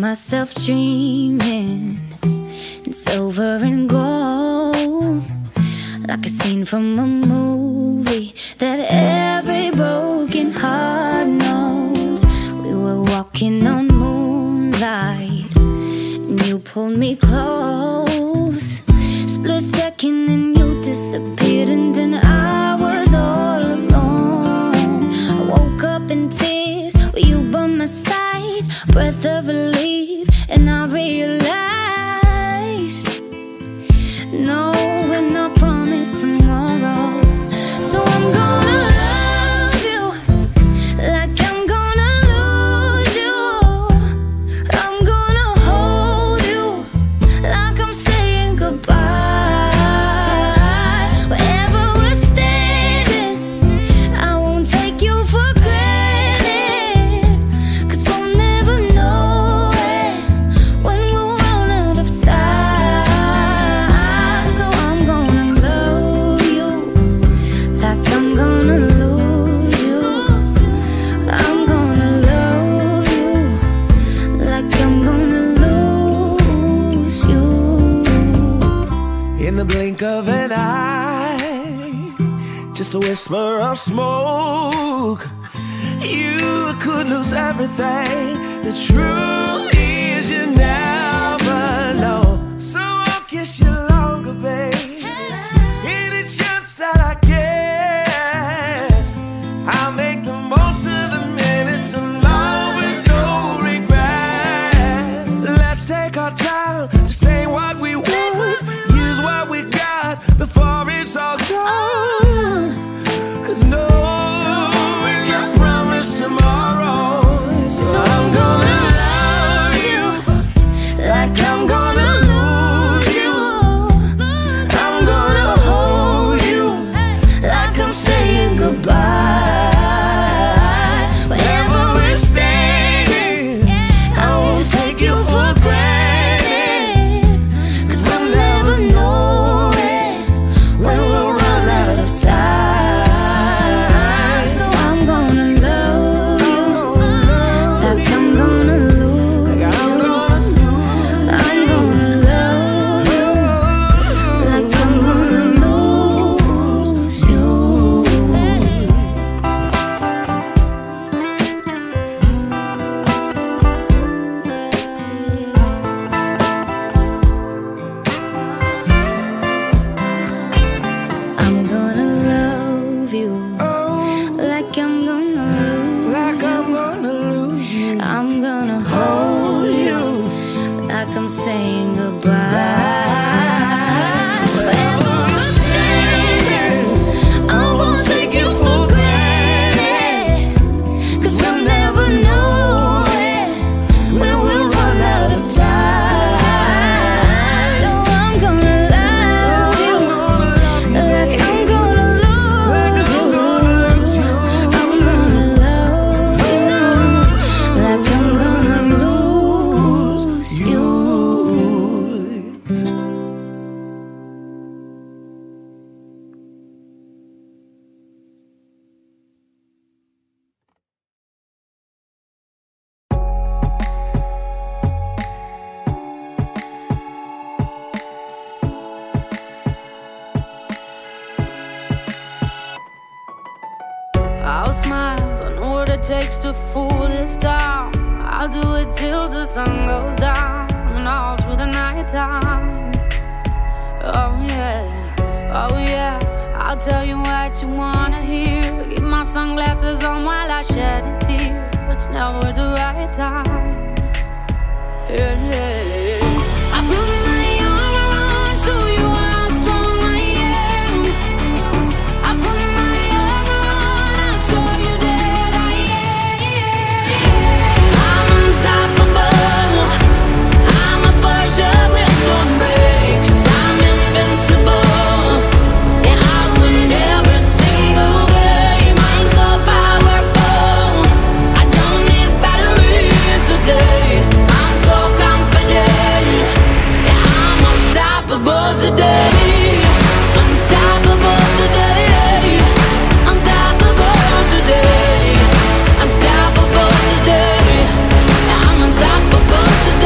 myself dreaming in silver and gold, like a scene from a movie that every broken heart knows. We were walking on moonlight and you pulled me close. Split second and you disappeared, and then I was all alone. I woke up in tears with you by my side, breath of relief, and I realized no, we're not promised tomorrow. So I'm gonna love you like I'm gonna lose you. I'm gonna hold you like I'm saying goodbye. Wherever we're standing, I won't take you for granted, 'cause we'll never know it when we'll run out of time. So I'm gonna love you like I'm gonna lose you. I'm gonna love you like I'm gonna lose you. In the blink of an eye, just a whisper of smoke, you could lose everything. The truth is you never know. So I'll kiss you longer, babe. Any chance that I get, I'll make the most of the minutes alone with no regrets. Let's take our time to say what we want, use what we got before it's all gone. 'Cause no, we're not promised tomorrow. So I'm gonna love you like I'm gonna lose you. I'm gonna hold you like I'm saying goodbye. Wherever we're standing, I won't take you for granted, 'cause we'll never know it when we'll run out of time. So I'm gonna love you like I'm gonna lose you. I'm gonna love you like I'm gonna lose you. I'm gonna love you like I'm gonna lose Like I'm gonna lose you. I'm gonna hold you like I'm saying goodbye. Wherever we're standing, I won't take you for granted, 'cause we'll never know it when we'll run out of time. So I'm gonna love you like I'm gonna lose you. I'm gonna love you like I'm gonna lose you. I'll smile, I know what it takes to fool this town. I'll do it till the sun goes down and all through the night time. Oh yeah, oh yeah, I'll tell you what you wanna hear. Keep my sunglasses on while I shed a tear. It's never the right time. Yeah, yeah, yeah. I put my arm around, show you how strong I am. I put my arm around, I'll show you that I am. I'm unstoppable. I'm a Porsche with no brakes. I'm invincible. Yeah, I win every single game. I'm so powerful. I don't need batteries today. I'm so confident. Yeah, I'm unstoppable today. Unstoppable today. Unstoppable today. Unstoppable today. Yeah, I'm unstoppable today.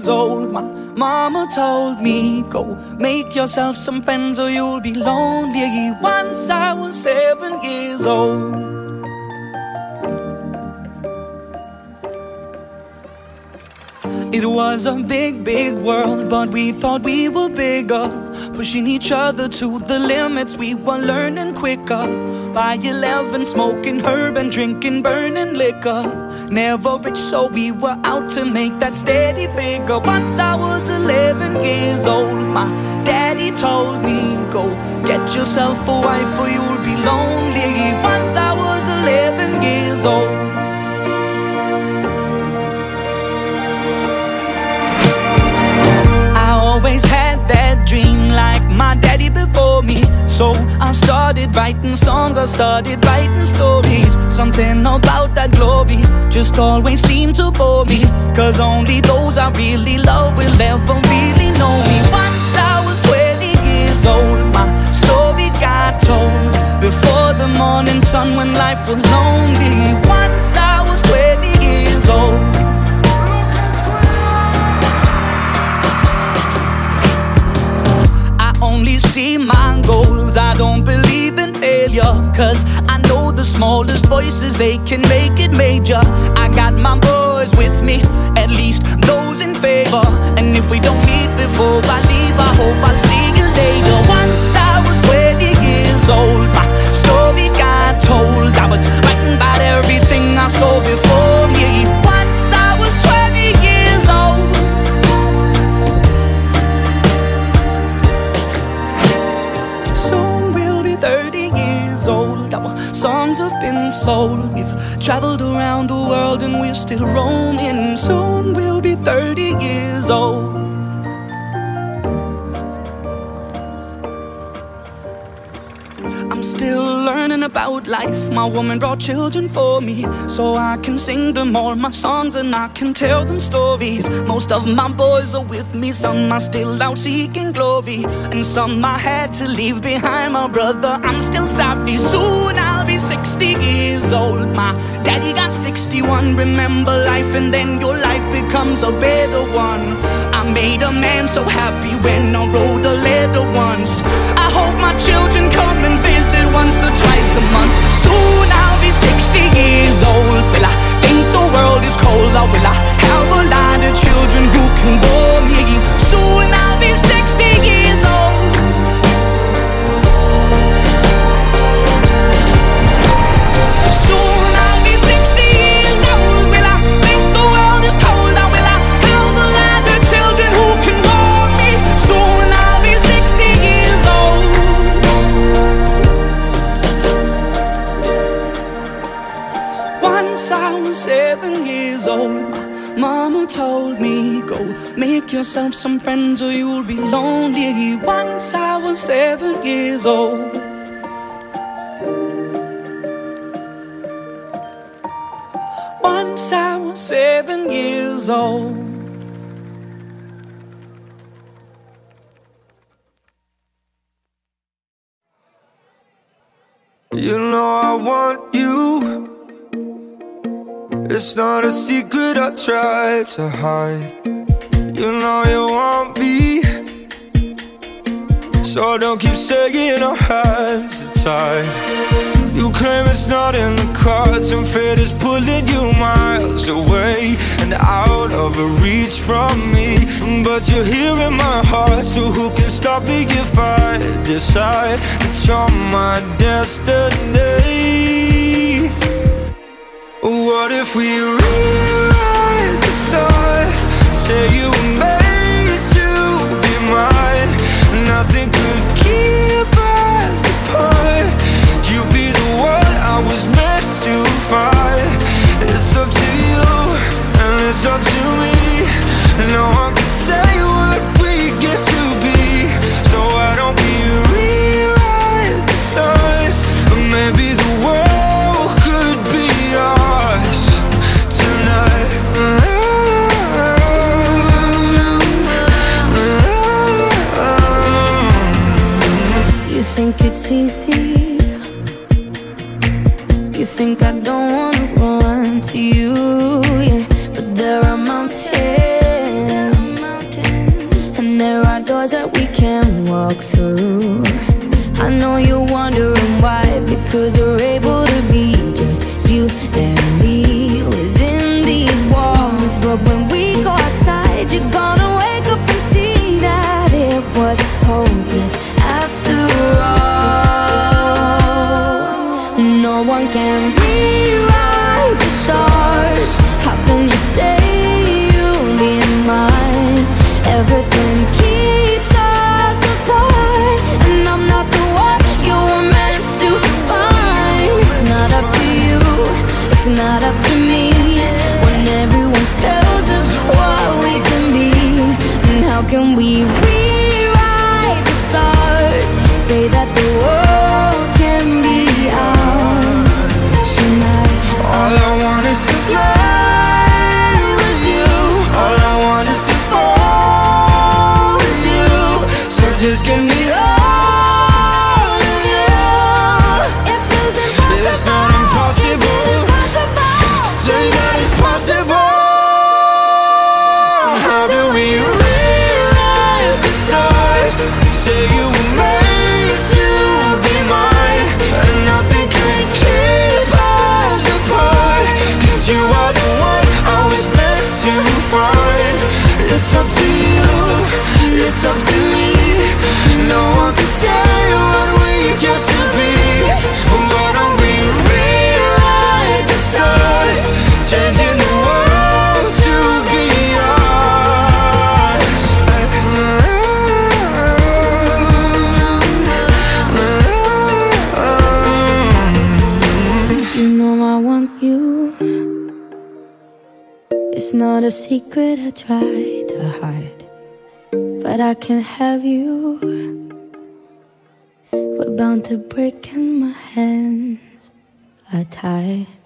years old, my mama told me, go make yourself some friends or you'll be lonely. Once I was 7 years old. It was a big, big world, but we thought we were bigger, pushing each other to the limits. We were learning quicker. By 11, smoking herb and drinking burning liquor. Never rich, so we were out to make that steady figure. Once I was 11 years old, my daddy told me, go get yourself a wife or you'll be lonely. Once I was 11 years old. Always had that dream like my daddy before me. So I started writing songs, I started writing stories. Something about that glory just always seemed to bore me, cause only those I really love will ever really know me. Once I was 20 years old, my story got told before the morning sun when life was lonely. Once I was 20 years old. Only see my goals, I don't believe in failure, cause I know the smallest voices, they can make it major. I got my boys with me, at least those in favor. And if we don't meet before I leave, I hope I'll see you later. Once I was 20 years old, my story got told. I was writing about everything I saw before me. Once I was 20 years old. Soon we'll be 30 years old. Our songs have been sold. We've traveled around the world and we're still roaming. Soon we'll be 30 years old. I'm still learning about life. My woman brought children for me, so I can sing them all my songs and I can tell them stories. Most of my boys are with me, some are still out seeking glory, and some I had to leave behind. My brother, I'm still sorry. Soon I'll be 60 years old. My daddy got 61. Remember life and then your life becomes a better one. I made a man so happy when I wrote a letter once. I hope my children come and visit once or twice a month. Soon I'll be 60 years old. Will I think the world is cold, or will I have a lot of children who can warm me? Soon I'll be 60 years old. Soon I'll be 60 years old. Will I think the world is cold, or will I have a lot of children who can warm me? Soon I'll be 60 years old. Once I was 7 years old, my mama told me, go make yourself some friends or you'll be lonely. Once I was 7 years old. Once I was 7 years old. You know I want you. It's not a secret I try to hide. You know you want me, so don't keep saying our hands are tied. You claim it's not in the cards, and fate is pulling you miles away and out of reach from me. But you're here in my heart, so who can stop me if I decide that you're my destiny? What if we rewrite the stars? Say you were made to be mine. Nothing could keep us apart. You'd be the one I was meant to find. It's up to you and it's up to me. No one can say what we get to be. So why don't we rewrite the stars? Or maybe the world could be ours tonight. You think it's easy? You think I don't wanna run to you, yeah. But there are mountains doors that we can walk through. I know you're wondering why, because you're able to be just you and me within these walls. But when we go outside, you're gonna wake up and see that it was hopeless after all. No one can rewrite the stars. How can you say you'll be mine? Everything keeps us apart, and I'm not the one you were meant to find. It's not up to you, it's not up to me, when everyone tells us what we can be. And how can we rewrite the stars? Say that the world can be ours tonight. All I want is to fly with you. All I want is to fall with you. So just give me all of you. It feels impossible. It's not impossible. Say that it's possible. How do we rewrite the stars? Say you were made to be mine, and nothing can keep us apart. 'Cause you are the one I was meant to find. It's up to you, it's up to me. No one can say what we get to be. Why don't we rewrite the stars, changing the world to be ours? You know I want you. It's not a secret I try to hide, but I can't have you. We're bound to break and my hands are tied.